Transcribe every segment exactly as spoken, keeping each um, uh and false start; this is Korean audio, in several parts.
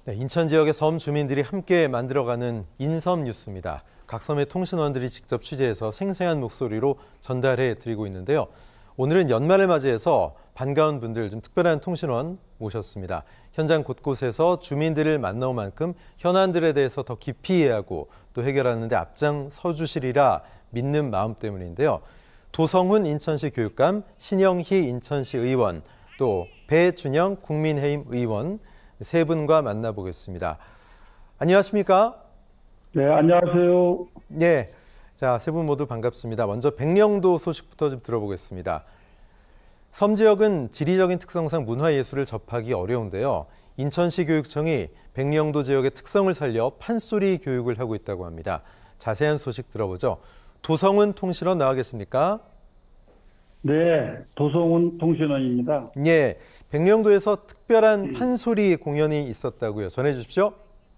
네, 인천 지역의 섬 주민들이 함께 만들어가는 인섬 뉴스입니다. 각 섬의 통신원들이 직접 취재해서 생생한 목소리로 전달해 드리고 있는데요. 오늘은 연말을 맞이해서 반가운 분들, 좀 특별한 통신원 모셨습니다. 현장 곳곳에서 주민들을 만나온 만큼 현안들에 대해서 더 깊이 이해하고 또 해결하는 데 앞장서 주시리라 믿는 마음 때문인데요. 도성훈 인천시 교육감, 신영희 인천시 의원, 또 배준영 국민의힘 의원 세 분과 만나보겠습니다. 안녕하십니까? 네, 안녕하세요. 네, 자, 세 분 모두 반갑습니다. 먼저 백령도 소식부터 좀 들어보겠습니다. 섬 지역은 지리적인 특성상 문화예술을 접하기 어려운데요. 인천시 교육청이 백령도 지역의 특성을 살려 판소리 교육을 하고 있다고 합니다. 자세한 소식 들어보죠. 도성훈 통신원 나와 계십니까? 네, 도성훈 통신원입니다. 예, 백령도에서 특별한 판소리 공연이 있었다고요. 전해주십시오.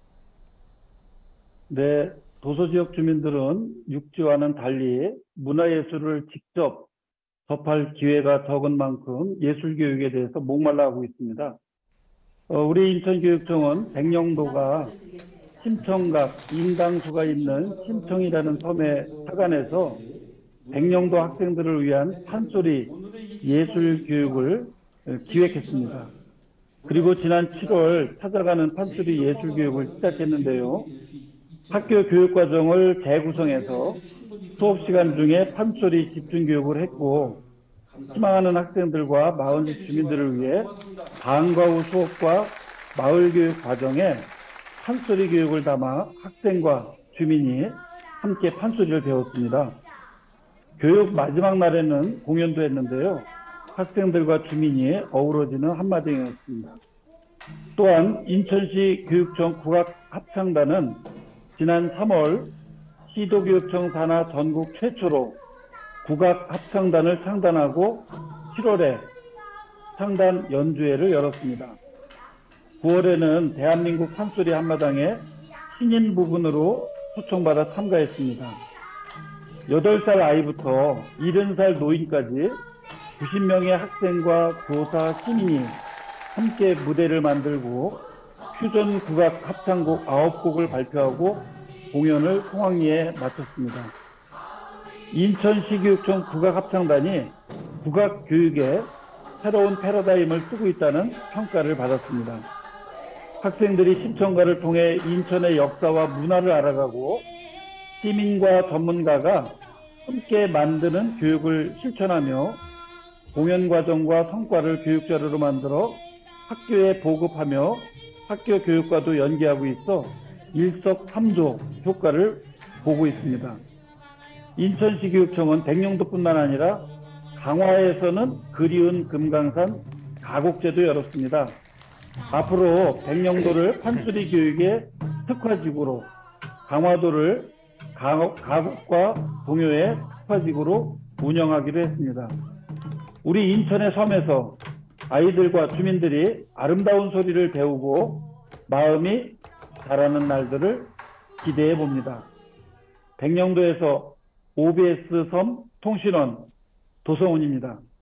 네, 도서 지역 주민들은 육지와는 달리 문화예술을 직접 접할 기회가 적은 만큼 예술교육에 대해서 목말라 하고 있습니다. 어, 우리 인천교육청은 백령도가 심청각, 인당수가 있는 심청이라는 섬의 사간에서 백령도 학생들을 위한 판소리 예술교육을 기획했습니다. 그리고 지난 칠월 찾아가는 판소리 예술교육을 시작했는데요. 학교 교육과정을 재구성해서 수업시간 중에 판소리 집중교육을 했고, 희망하는 학생들과 마을 주민들을 위해 방과 후 수업과 마을교육 과정에 판소리 교육을 담아 학생과 주민이 함께 판소리를 배웠습니다. 교육 마지막 날에는 공연도 했는데요. 학생들과 주민이 어우러지는 한마디였습니다. 또한 인천시 교육청 국악합창단은 지난 삼월 시도교육청 산하 전국 최초로 국악합창단을 창단하고 칠월에 창단 연주회를 열었습니다. 구월에는 대한민국 판소리 한마당에 신인 부분으로 초청받아 참가했습니다. 여덟 살 아이부터 일흔 살 노인까지 구십 명의 학생과 교사, 시민이 함께 무대를 만들고 퓨전 국악 합창곡 아홉 곡을 발표하고 공연을 성황리에 마쳤습니다. 인천시교육청 국악합창단이 국악교육에 새로운 패러다임을 쓰고 있다는 평가를 받았습니다. 학생들이 심청가를 통해 인천의 역사와 문화를 알아가고 시민과 전문가가 함께 만드는 교육을 실천하며 공연 과정과 성과를 교육자료로 만들어 학교에 보급하며 학교 교육과도 연계하고 있어 일석삼조 효과를 보고 있습니다. 인천시 교육청은 백령도뿐만 아니라 강화에서는 그리운 금강산 가곡제도 열었습니다. 앞으로 백령도를 판소리 교육의 특화지구로, 강화도를 가곡과 동요의 특화지구로 운영하기로 했습니다. 우리 인천의 섬에서 아이들과 주민들이 아름다운 소리를 배우고 마음이 자라는 날들을 기대해 봅니다. 백령도에서 오비에스 섬 통신원 도성훈입니다.